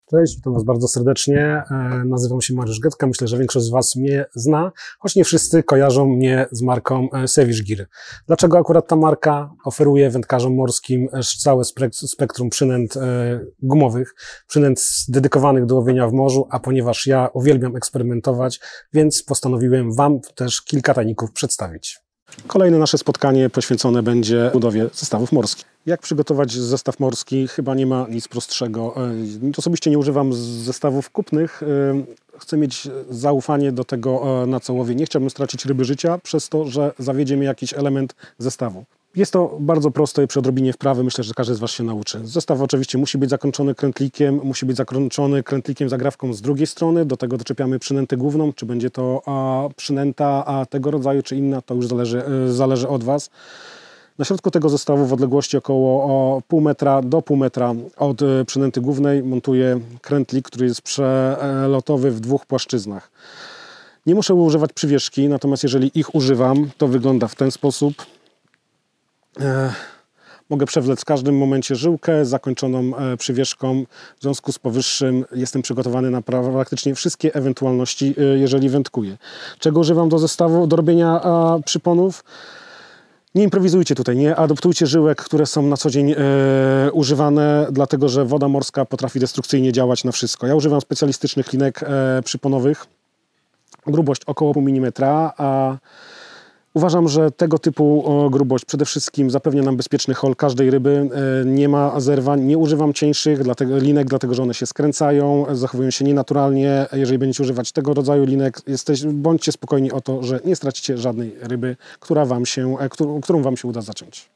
Cześć, witam Was bardzo serdecznie. Nazywam się Mariusz Getka. Myślę, że większość z Was mnie zna, choć nie wszyscy kojarzą mnie z marką Sewish Gear. Dlaczego akurat ta marka oferuje wędkarzom morskim całe spektrum przynęt gumowych, przynęt dedykowanych do łowienia w morzu, a ponieważ ja uwielbiam eksperymentować, więc postanowiłem Wam też kilka tajników przedstawić. Kolejne nasze spotkanie poświęcone będzie budowie zestawów morskich. Jak przygotować zestaw morski? Chyba nie ma nic prostszego. Osobiście nie używam zestawów kupnych. Chcę mieć zaufanie do tego, na co łowię. Nie chciałbym stracić ryby życia przez to, że zawiedzie mnie jakiś element zestawu. Jest to bardzo proste przy odrobinie wprawy. Myślę, że każdy z Was się nauczy. Zestaw oczywiście musi być zakończony krętlikiem, zagrawką z drugiej strony. Do tego doczepiamy przynętę główną. Czy będzie to przynęta tego rodzaju, czy inna, to już zależy od Was. Na środku tego zestawu w odległości około pół metra do pół metra od przynęty głównej montuję krętlik, który jest przelotowy w dwóch płaszczyznach. Nie muszę używać przywieszki, natomiast jeżeli ich używam, to wygląda w ten sposób. Mogę przewlec w każdym momencie żyłkę zakończoną przywieszką. W związku z powyższym jestem przygotowany na praktycznie wszystkie ewentualności, jeżeli wędkuję. Czego używam do zestawu, do robienia przyponów? Nie improwizujcie tutaj, nie adoptujcie żyłek, które są na co dzień używane, dlatego że woda morska potrafi destrukcyjnie działać na wszystko. Ja używam specjalistycznych linek przyponowych, grubość około pół milimetra, a uważam, że tego typu grubość przede wszystkim zapewnia nam bezpieczny hol każdej ryby. Nie ma zerwań, nie używam cieńszych linek, dlatego że one się skręcają, zachowują się nienaturalnie. Jeżeli będziecie używać tego rodzaju linek, bądźcie spokojni o to, że nie stracicie żadnej ryby, którą Wam się uda zaciąć.